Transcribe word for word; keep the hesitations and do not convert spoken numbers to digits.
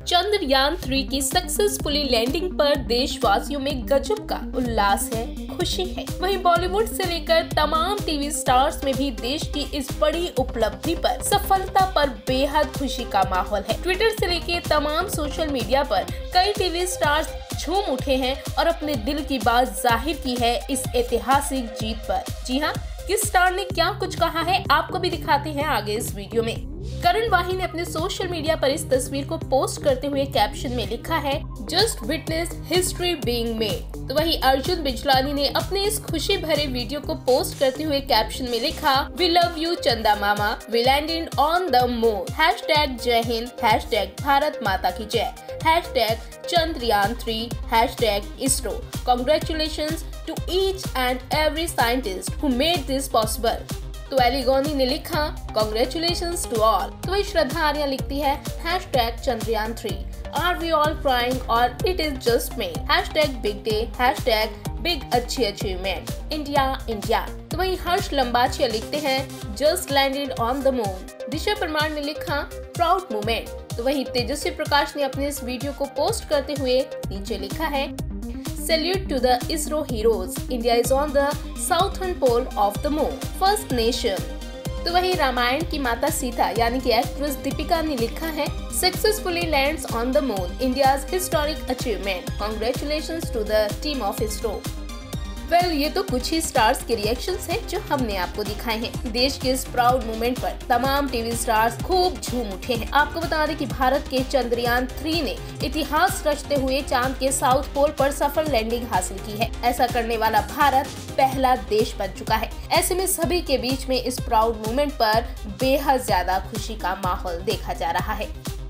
Chandrayaan three की successfully landing पर देशवासियों में गजब का उल्लास है, खुशी है। वहीं बॉलीवुड से लेकर तमाम टीवी स्टार्स में भी देश की इस बड़ी उपलब्धि पर, सफलता पर बेहद खुशी का माहौल है। ट्विटर से लेकर तमाम सोशल मीडिया पर कई टीवी स्टार्स झूम उठे हैं और अपने दिल की बात जाहिर की है इस ऐतिहासिक जीत पर। जी हाँ, किस स्टार ने क्या कुछ कहा है आपको भी दिखाते हैं आगे इस वीडियो में। करण वाही ने अपने सोशल मीडिया पर इस तस्वीर को पोस्ट करते हुए कैप्शन में लिखा है, just witness history being made. तो वहीं अर्जुन बिजलानी ने अपने इस खुशी भरे वीडियो को पोस्ट करते हुए कैप्शन में लिखा, we love you chanda mama, we landed on the moon, hashtag Jai Hind, hashtag Bharat Mata ki Jai, hashtag Chandrayaan three, hashtag ISRO. Congratulations to each and every scientist who made this possible। तो एलिगोनी ने लिखा, Congratulations to all। तो वही श्रद्धा आर्या लिखती है, hashtag Chandrayaan three, are we all crying और it is just me, hashtag big day, hashtag big अच्छी achievement, India India. तो वही हर्ष लंबाचिया लिखते हैं, just landed on the moon. Disha Parmar ने लिखा, प्राउड मोमेंट। तो वही तेजस्वी प्रकाश ने अपने इस वीडियो को पोस्ट करते हुए नीचे लिखा है, Salute to the ISRO heroes. India is on the southern pole of the moon. First nation। तो वही रामायण की माता सीता यानी कि एक्ट्रेस दीपिका ने लिखा है, Successfully lands on the moon. India's historic achievement. Congratulations to the team of ISRO। Well well, ये तो कुछ ही स्टार्स के रिएक्शंस हैं जो हमने आपको दिखाए हैं। देश के इस प्राउड मोमेंट पर तमाम टीवी स्टार्स खूब झूम उठे हैं। आपको बता दें कि भारत के चंद्रयान थ्री ने इतिहास रचते हुए चांद के साउथ पोल पर सफल लैंडिंग हासिल की है। ऐसा करने वाला भारत पहला देश बन चुका है। ऐसे में सभी के बीच में इस प्राउड मोमेंट पर बेहद ज्यादा खुशी का माहौल देखा जा रहा है।